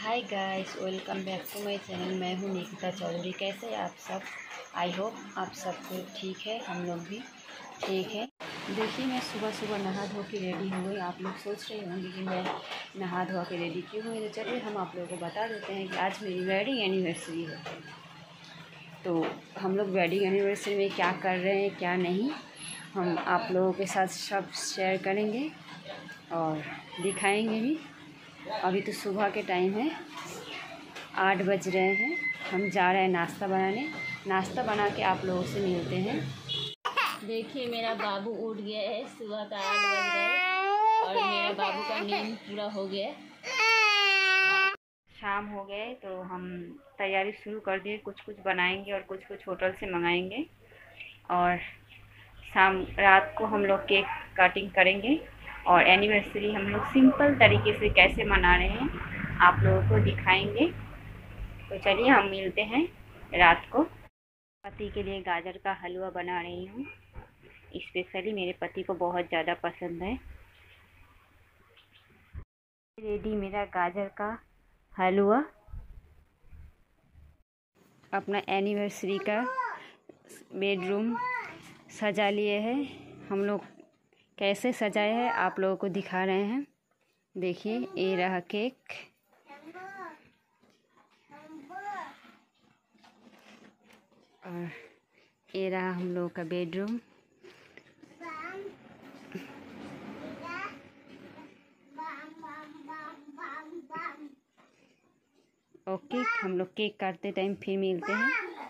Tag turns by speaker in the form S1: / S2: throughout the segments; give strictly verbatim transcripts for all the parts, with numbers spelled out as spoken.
S1: Hi guys, welcome back to my channel. मैं हूं निकिता चौधरी। कैसे हैं आप सब? आई होप आप सब को ठीक है, हम लोग भी ठीक है। देखिए, मैं सुबह सुबह नहा धो के रेडी हो गई। आप लोग सोच रहे होंगे कि मैं नहा धो के रेडी क्यों हुई, तो चलिए हम आप लोगों को बता देते हैं कि आज मेरी वेडिंग एनिवर्सरी है। तो हम लोग वेडिंग एनिवर्सरी में क्या कर रहे हैं क्या नहीं, हम आप लोगों के साथ सब शेयर करेंगे और दिखाएंगे भी। अभी तो सुबह के टाइम है, आठ बज रहे हैं। हम जा रहे हैं नाश्ता बनाने। नाश्ता बना के आप लोगों से मिलते हैं। देखिए, मेरा बाबू उठ गया है, सुबह का आठ बज गए और मेरा बाबू का नींद पूरा हो गया। शाम हो गए तो हम तैयारी शुरू कर दिए। कुछ कुछ बनाएंगे और कुछ कुछ होटल से मंगाएंगे। और शाम रात को हम लोग केक कटिंग करेंगे और एनिवर्सरी हम लोग सिंपल तरीके से कैसे मना रहे हैं आप लोगों को दिखाएंगे। तो चलिए हम मिलते हैं रात को। पति के लिए गाजर का हलवा बना रही हूँ, स्पेशली मेरे पति को बहुत ज़्यादा पसंद है। रेडी मेरा गाजर का हलवा। अपना एनिवर्सरी का बेडरूम सजा लिए हैं। हम लोग कैसे सजाए हैं आप लोगों को दिखा रहे हैं। देखिए, ये रहा केक और ये रहा हम लोगों का बेडरूम। ओके, हम लोग केक काटते टाइम फिर मिलते हैं।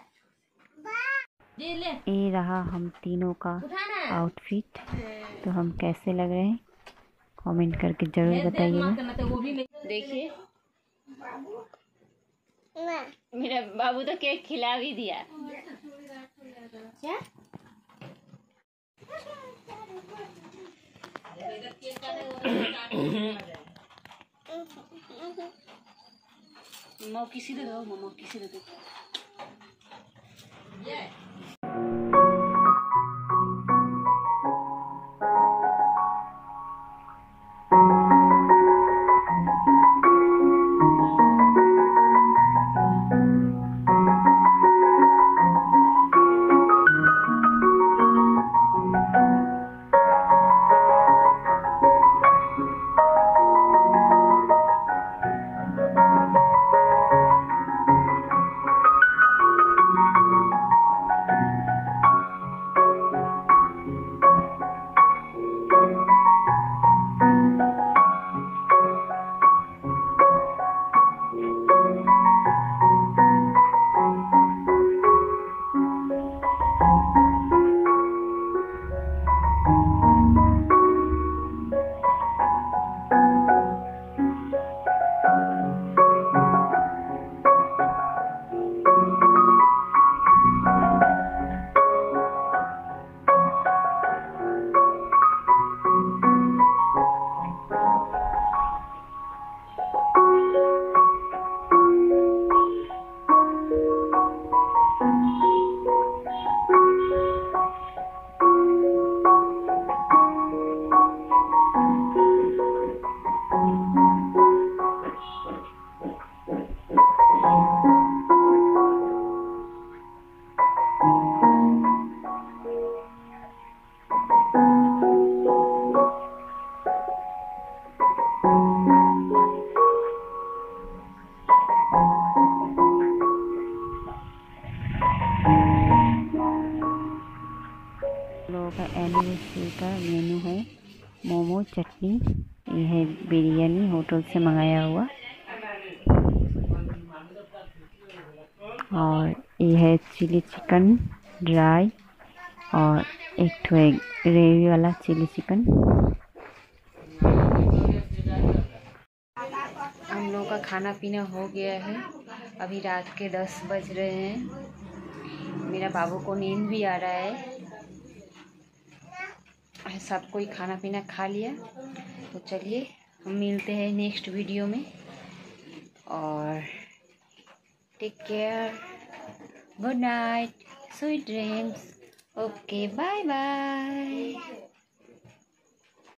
S1: ये रहा हम तीनों का आउटफिट। तो हम कैसे लग रहे हैं कमेंट करके ज़रूर बताइएगा। देखिए, मेरा बाबू तो केक खिला भी दिया। क्या? मम्मा किसी दे दो, मम्मा किसी दे दो। लोगों का एनिवर्सरी का मेनू है मोमो, चटनी, ये है बिरयानी होटल से मंगाया हुआ, और ये है चिली चिकन ड्राई और एक ठो ग्रेवी वाला चिली चिकन। हम लोगों का खाना पीना हो गया है। अभी रात के दस बज रहे हैं। मेरा बाबू को नींद भी आ रहा है। सब कोई खाना पीना खा लिया। तो चलिए हम मिलते हैं नेक्स्ट वीडियो में। और take care, good night, sweet dreams. Okay, bye bye.